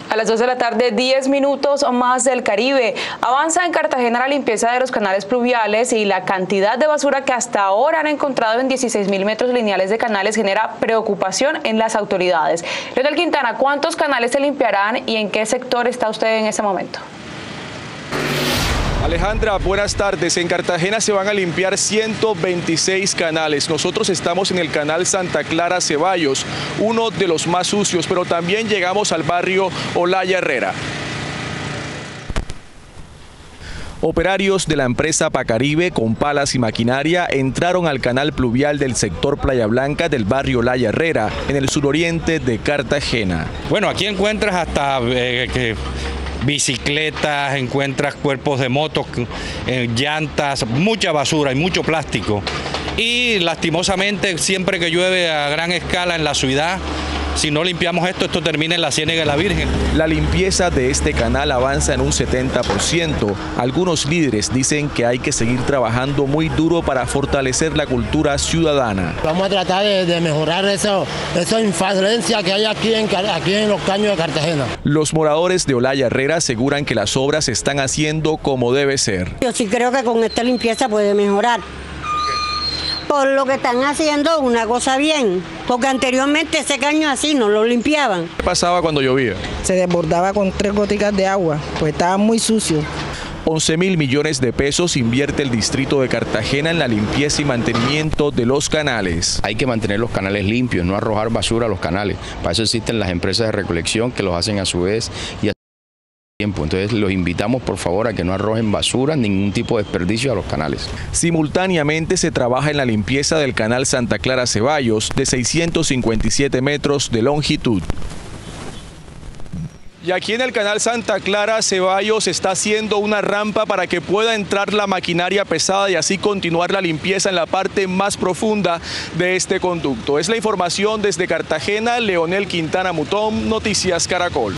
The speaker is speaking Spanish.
A las 2 de la tarde, 10 minutos o más del Caribe. Avanza en Cartagena la limpieza de los canales pluviales y la cantidad de basura que hasta ahora han encontrado en 16.000 metros lineales de canales genera preocupación en las autoridades. Leonel Quintana, ¿cuántos canales se limpiarán y en qué sector está usted en este momento? Alejandra, buenas tardes. En Cartagena se van a limpiar 126 canales. Nosotros estamos en el canal Santa Clara Ceballos, uno de los más sucios, pero también llegamos al barrio Olaya Herrera. Operarios de la empresa Pacaribe con palas y maquinaria entraron al canal pluvial del sector Playa Blanca del barrio Olaya Herrera, en el suroriente de Cartagena. Bueno, aquí encuentras hasta bicicletas, encuentras cuerpos de motos, llantas, mucha basura y mucho plástico. Y lastimosamente siempre que llueve a gran escala en la ciudad, si no limpiamos esto termina en la Ciénaga de la Virgen. La limpieza de este canal avanza en un 70%. Algunos líderes dicen que hay que seguir trabajando muy duro para fortalecer la cultura ciudadana. Vamos a tratar de mejorar esa influencia que hay aquí en los caños de Cartagena. Los moradores de Olaya Herrera aseguran que las obras se están haciendo como debe ser. Yo sí creo que con esta limpieza puede mejorar. Por lo que están haciendo una cosa bien, porque anteriormente ese caño así no lo limpiaban. ¿Qué pasaba cuando llovía? Se desbordaba con 3 goticas de agua, pues estaba muy sucio. 11.000 millones de pesos invierte el distrito de Cartagena en la limpieza y mantenimiento de los canales. Hay que mantener los canales limpios, no arrojar basura a los canales. Para eso existen las empresas de recolección que los hacen a su vez y tiempo. Entonces los invitamos por favor a que no arrojen basura, ningún tipo de desperdicio a los canales. Simultáneamente se trabaja en la limpieza del canal Santa Clara Ceballos de 657 metros de longitud. Y aquí en el canal Santa Clara Ceballos se está haciendo una rampa para que pueda entrar la maquinaria pesada y así continuar la limpieza en la parte más profunda de este conducto. Es la información desde Cartagena, Leonel Quintana Mutón, Noticias Caracol.